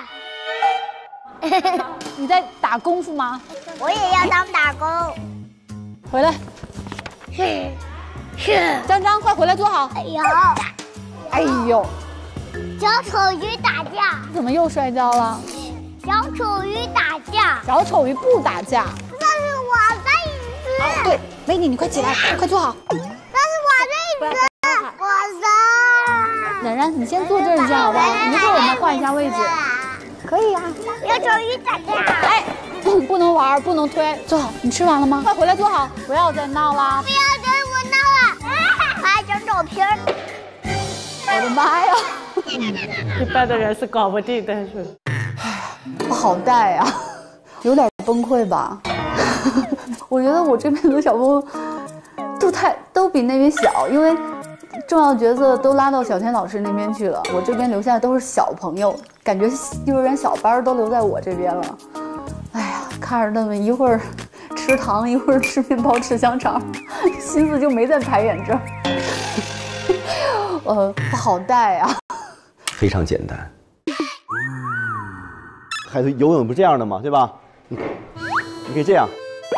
Speaker 4: 师，
Speaker 2: 你在打功夫吗？
Speaker 4: 我也要当打工。
Speaker 2: 回来。
Speaker 4: 是是。
Speaker 2: 张张，快回来坐好。
Speaker 4: 哎呦，
Speaker 2: 哎呦，
Speaker 4: 小丑鱼打架。
Speaker 2: 怎么又摔跤了？
Speaker 4: 小丑鱼打架。
Speaker 2: 小丑鱼不打架。
Speaker 4: 那是我的椅子。
Speaker 2: 哦，对，美女，你快起来，快坐好。
Speaker 4: 那是我的椅子。我的。
Speaker 2: 冉冉，你先坐这儿一下好不好？一会儿我们换一下位置。可以啊。
Speaker 4: 小丑鱼打架。
Speaker 2: 哎，不能玩，不能推，坐好。你吃完了吗？快回来坐好，不要再闹啦！
Speaker 4: 不要跟我闹了，我还整照片。
Speaker 2: 我的妈呀！
Speaker 1: 一般的人是搞不定的，是。
Speaker 6: 不好带啊，有点崩溃吧？我觉得我这边的小朋友都太都比那边小，因为重要角色都拉到小天老师那边去了，我这边留下的都是小朋友，感觉幼儿园小班都留在我这边了。哎呀，看着他们一会儿吃糖，一会儿吃面包，吃香肠，心思就没在排演这儿。 呃，不好带啊。
Speaker 18: 非常简单。孩子游泳不这样的嘛，对吧？你你可以这样。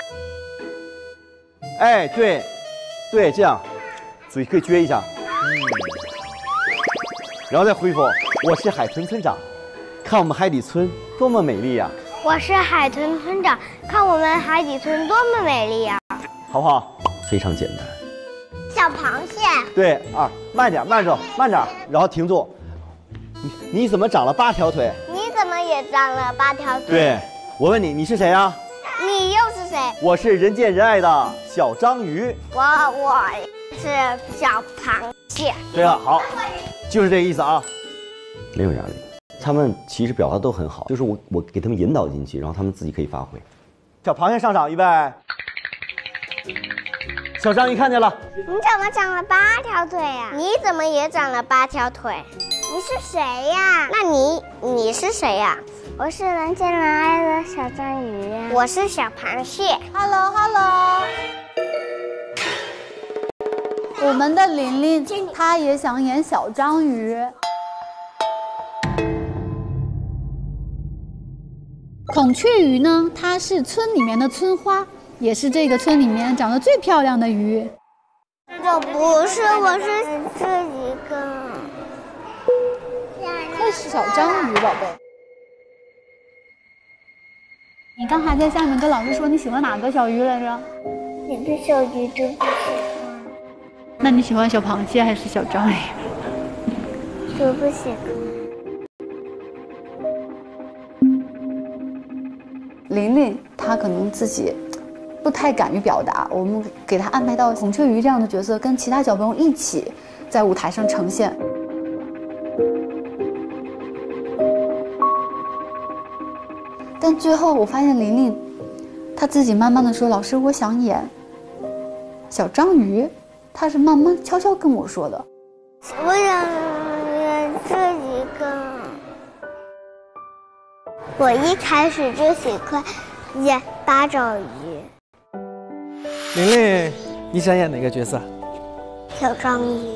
Speaker 18: 哎，对，对，这样，嘴可以撅一下，然后再恢复。我是海豚村长，看我们海底村多么美丽呀！
Speaker 4: 我是海豚村长，看我们海底村多么美丽呀！
Speaker 18: 好不好？非常简单。
Speaker 4: 小螃蟹。
Speaker 18: 对啊，慢点，慢着，慢点，然后停住。你你怎么长了八条腿？
Speaker 4: 你怎么也长了八条腿？
Speaker 18: 对，我问你，你是谁啊？
Speaker 4: 你又是谁？
Speaker 18: 我是人见人爱的小章鱼。
Speaker 4: 我我是小螃蟹。
Speaker 18: 对了，好，就是这个意思啊。没有压力，他们其实表达都很好，就是我我给他们引导进去，然后他们自己可以发挥。小螃蟹上场，预备。小章鱼看见了。
Speaker 4: 你怎么长了八条腿呀？你怎么也长了八条腿？你是谁呀？那你你是谁呀？我是人见人爱的小章鱼呀。我是小螃蟹。
Speaker 2: Hello Hello。
Speaker 6: 我们的琳琳，她也想演小章鱼。孔雀鱼呢，它是村里面的村花，也是这个村里面长得最漂亮的鱼。
Speaker 4: 我不是，我是这一个。
Speaker 6: 那是小章鱼，宝贝。你刚才在下面跟老师说你喜欢哪个小鱼来着？
Speaker 4: 每个小鱼都不喜欢。
Speaker 6: 那你喜欢小螃蟹还是小章鱼？
Speaker 4: 都不喜欢。
Speaker 6: 琳琳她可能自己不太敢于表达，我们给她安排到孔雀鱼这样的角色，跟其他小朋友一起在舞台上呈现。但最后我发现琳琳，她自己慢慢的说：“老师，我想演小章鱼。”她是慢慢悄悄跟我说的。
Speaker 4: 我想演这一个。我一开始就喜欢演八爪鱼。
Speaker 10: 琳琳，你想演哪个角色？
Speaker 4: 小章鱼。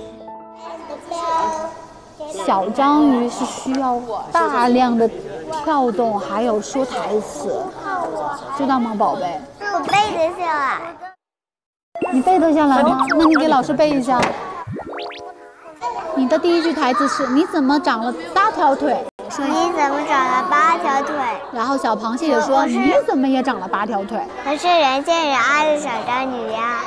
Speaker 6: 小章鱼是需要大量的跳动，还有说台词，知道吗，宝贝？
Speaker 4: 我背得下来。
Speaker 6: 你背得下来吗？那你给老师背一下。你的第一句台词是：你怎么长了八条腿？
Speaker 4: 说你怎么长了八条腿？
Speaker 6: 然后小螃蟹也说：你怎么也长了八条腿？
Speaker 4: 我是人见人爱的小章鱼呀。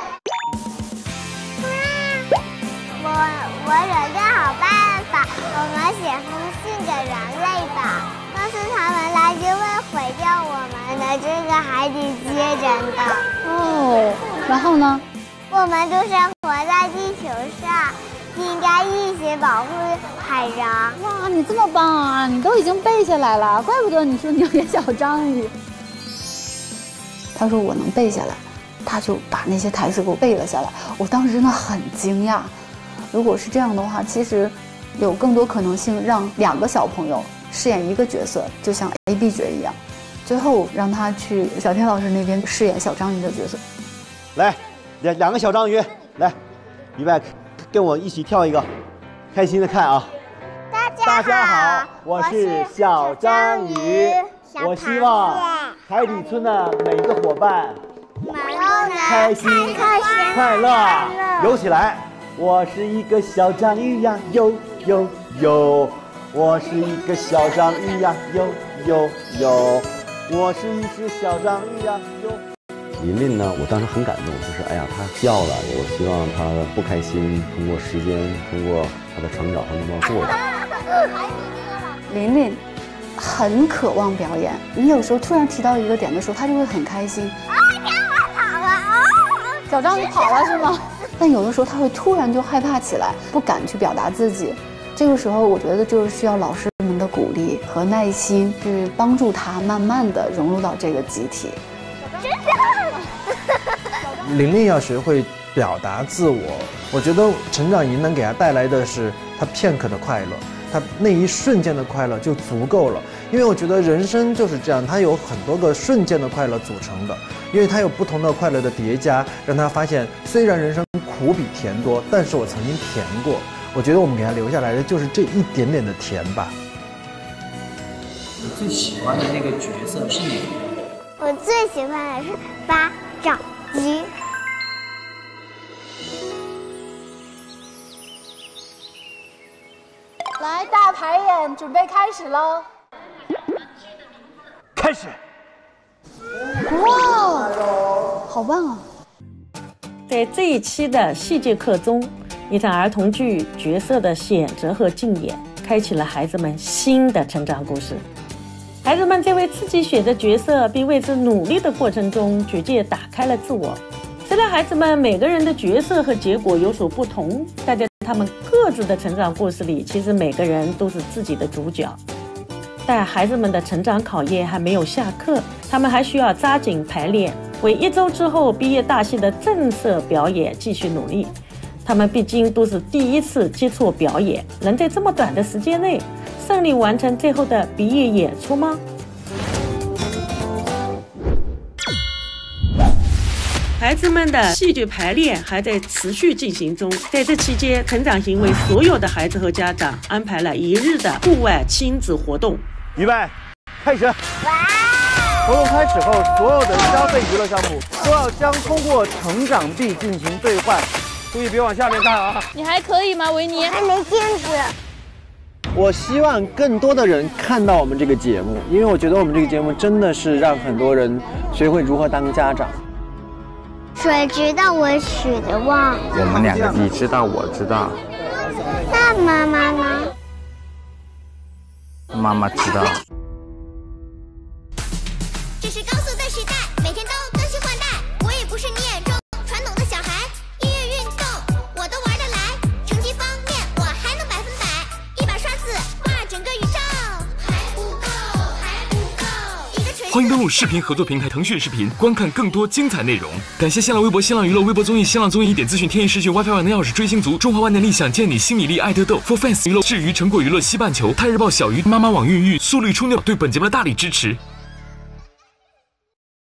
Speaker 4: 我我有个好办法，我们写封信给人类吧，但是他们来就会毁掉我们的这个海底接人的。
Speaker 6: 哦，然后呢？
Speaker 4: 我们都是活在地球上，应该一起保护海洋。
Speaker 6: 哇，你这么棒啊！你都已经背下来了，怪不得你说你要演小章鱼。他说我能背下来，他就把那些台词给我背了下来。我当时真的很惊讶。如果是这样的话，其实有更多可能性让两个小朋友饰演一个角色，就像 A B 角一样。最后让他去小天老师那边饰演小章鱼的角色。
Speaker 18: 来，两两个小章鱼，来，预备，跟我一起跳一个，开心的看啊！
Speaker 4: 大家
Speaker 18: 大家好，我是小章鱼，我希望海底村的每个伙伴开心快乐，游起来！我是一个小章鱼呀，游游游！我是一个小章鱼呀，游游游！我是一只小章鱼呀，游。琳琳呢，我当时很感动，就是哎呀，她笑了，我希望她不开心，通过时间，通过她的成长会慢慢过去。
Speaker 6: 琳琳很渴望表演，你有时候突然提到一个点的时候，她就会很开心。
Speaker 4: 啊，你看我跑了啊！
Speaker 6: 小章鱼跑了是吗？但有的时候她会突然就害怕起来，不敢去表达自己。这个时候，我觉得就是需要老师们的鼓励和耐心，去帮助她慢慢的融入到这个集体。
Speaker 10: 琳琳要学会表达自我，我觉得成长营能给她带来的是她片刻的快乐，她那一瞬间的快乐就足够了。因为我觉得人生就是这样，它有很多个瞬间的快乐组成的，因为它有不同的快乐的叠加，让她发现虽然人生苦比甜多，但是我曾经甜过， 我觉得我们给他留下来的就是这一点点的甜吧。
Speaker 14: 你最喜欢的那个角色是哪个？
Speaker 4: 我最喜欢的是八爪鱼。
Speaker 2: 来，大排演，准备开始喽！
Speaker 10: 开始。
Speaker 2: 哇，好棒啊！
Speaker 1: 在这一期的戏剧课中，一场儿童剧角色的选择和竞演，开启了孩子们新的成长故事。孩子们在为自己选择角色并为之努力的过程中，逐渐打开了自我。虽然孩子们每个人的角色和结果有所不同，但在他们各自的成长故事里，其实每个人都是自己的主角。但孩子们的成长考验还没有下课，他们还需要抓紧排练，为一周之后毕业大戏的正式表演继续努力。他们毕竟都是第一次接触表演，能在这么短的时间内顺利完成最后的毕业演出吗？孩子们的戏剧排练还在持续进行中，在这期间，成长营为所有的孩子和家长安排了一日的户外亲子活动。
Speaker 10: 预备，开始！活动开始后，所有的消费娱乐项目都要将通过成长币进行兑换，注意别往下面看啊！
Speaker 22: 你还可以吗，维尼？
Speaker 4: 还没坚持。
Speaker 10: 我希望更多的人看到我们这个节目，因为我觉得我们这个节目真的是让很多人学会如何当家长。
Speaker 4: 谁知道我许的望？
Speaker 5: 我们两个，你知道，我知道。
Speaker 4: 那妈妈呢？
Speaker 5: 妈妈知道。
Speaker 4: 这是高速的时代，每天都更新换代。我也不是你眼中传统的小孩，音乐运动我都玩得来。成绩方面我还能百分百，一把刷子画整个宇宙。还不够，还不够。一个锤子。
Speaker 9: 欢迎登录视频合作平台腾讯视频，观看更多精彩内容。感谢新浪微博、新浪娱乐、微博综艺、新浪综艺点资讯、天翼视讯、WiFi 万能钥匙、追星族、中华万能力、想见你、新米粒、爱得豆、For Fans 娱乐、至于成果娱乐、西半球、太日报、小鱼、妈妈网孕育、速率出妞对本节目的大力支持。